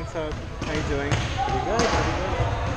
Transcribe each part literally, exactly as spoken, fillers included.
What's up? How you doing? Pretty good, pretty good.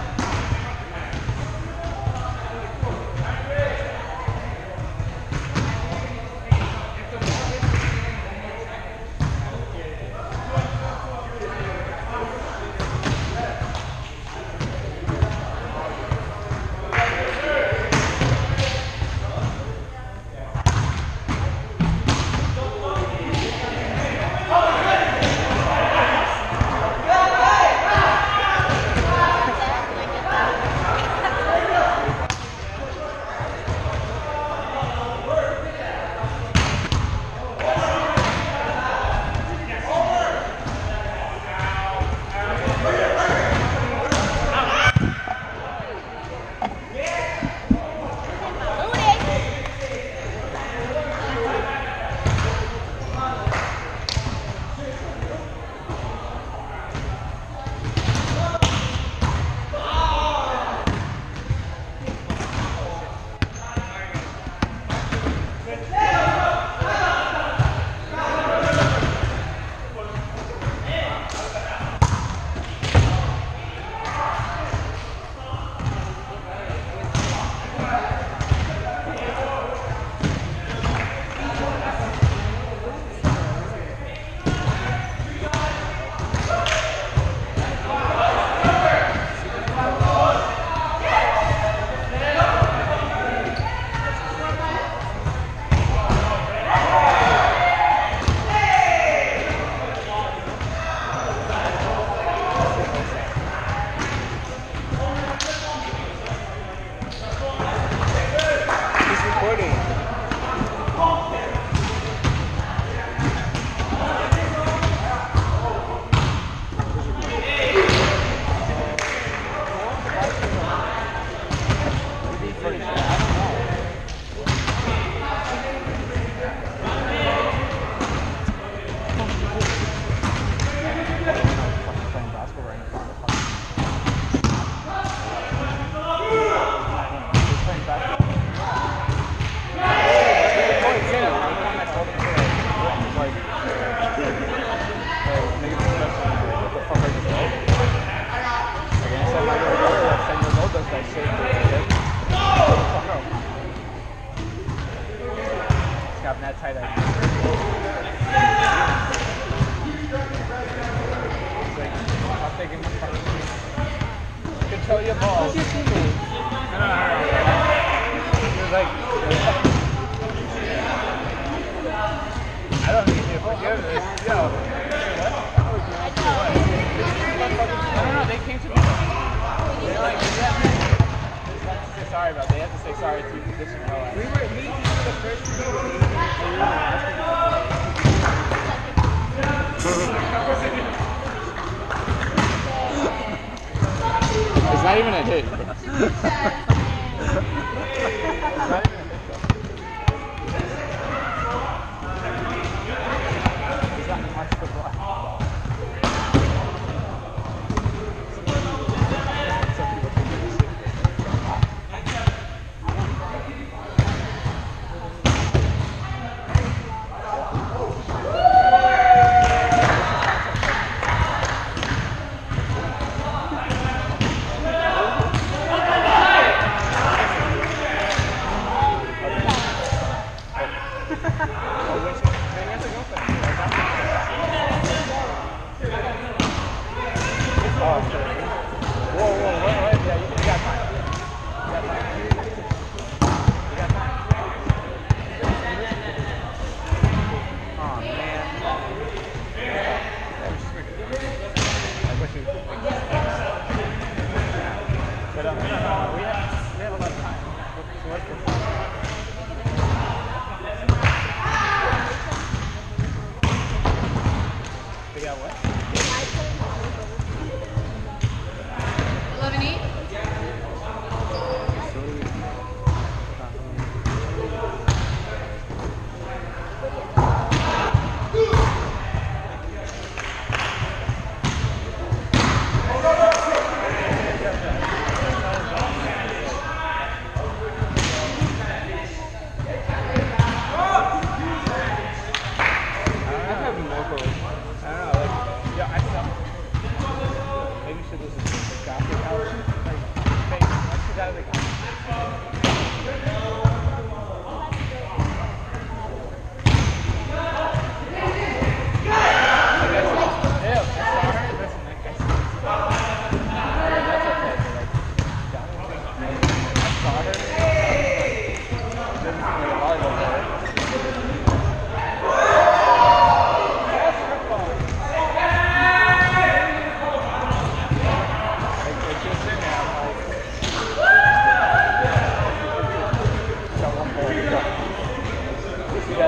It's not even a hit.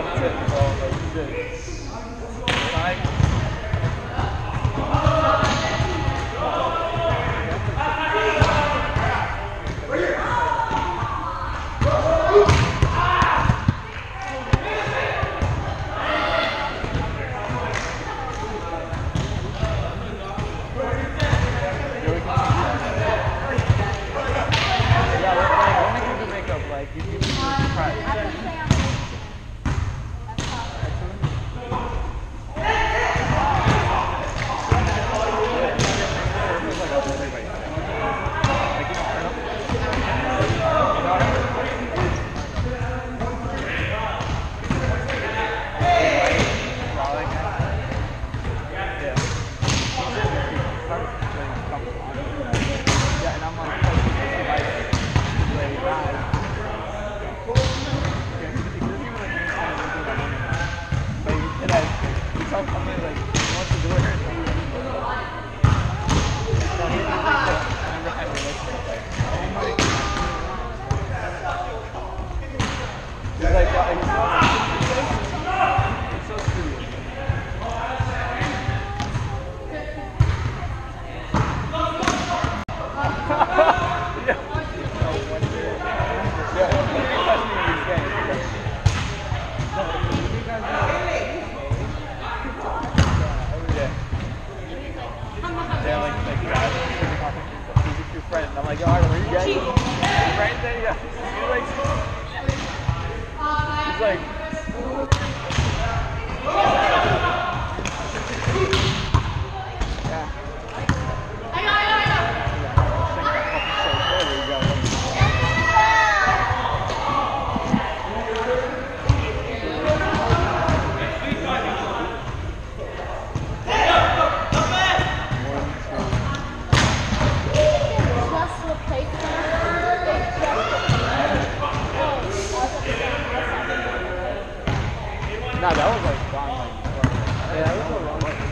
that's it, bro. Like, shit. Like, No, that was like gone like before. Yeah, that was a long way.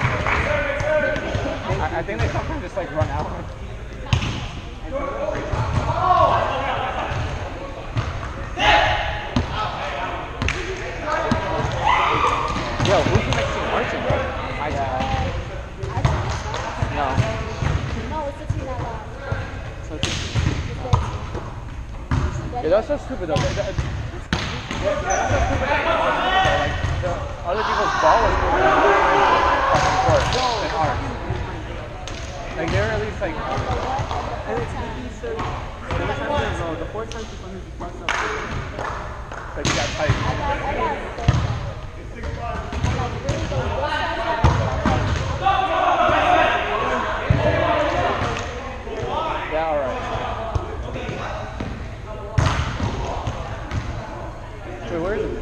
I, I think they sometimes just like run out. Yo, who's the next team? Martin, bro? I got. No. No, it's the team that lost. So it's It's yeah, that's so stupid though. That, that, yeah, that's so stupid. Like, the other people's ball was moving on the fucking court than ours. Like, they were at least like. and it's the sometimes though, the four times is when you cross up. Like, you got tight. I got, I got it. I'm like, really go this Yeah, alright. Wait, where is it?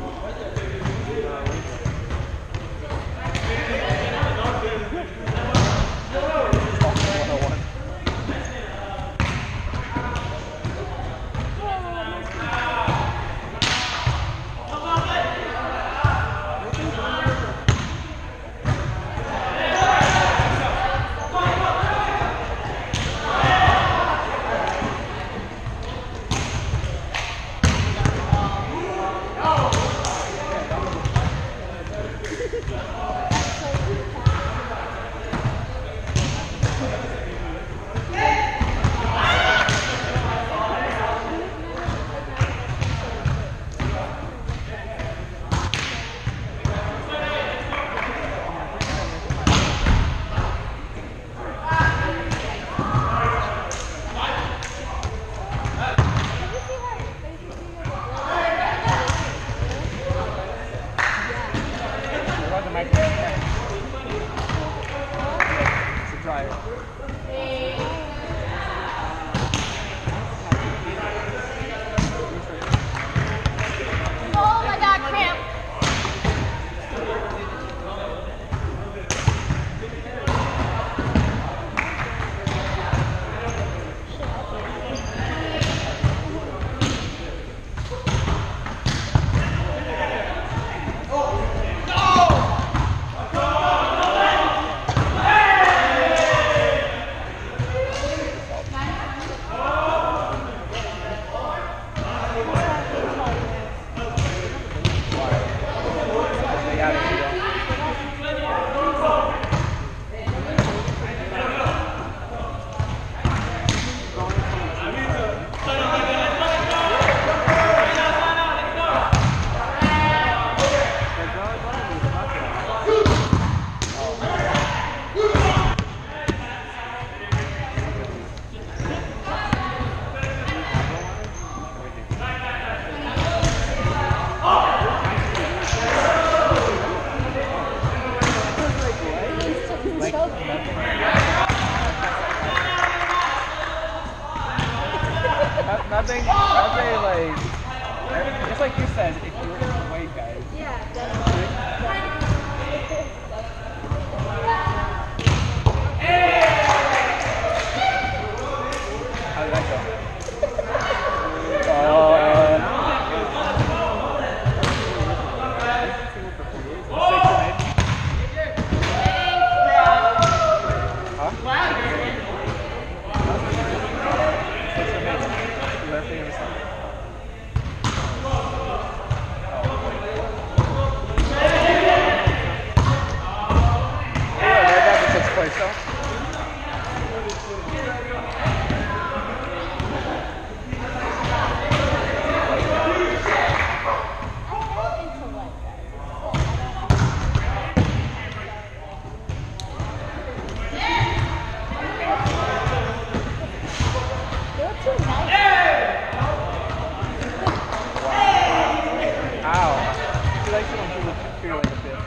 especially when people treat her like a bitch.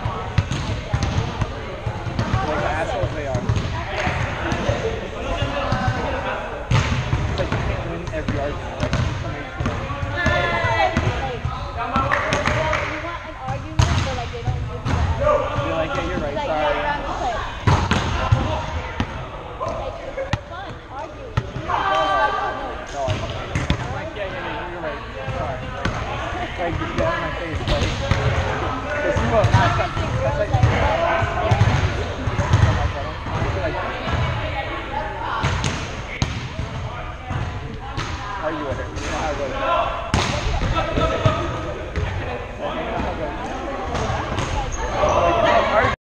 Like the assholes they are. It's like you can't win every argument. Like, somebody should. You want an argument, but like they don't give you the argument. You're like, yeah, you're right, Like, sorry. yeah, you're on the play. Like, it's fun arguing. No, I I'm like, yeah, yeah, yeah, you're right. Sorry. Like, just get in my face, like, because you will not, that's like, that's like, argue with her. You know how it goes.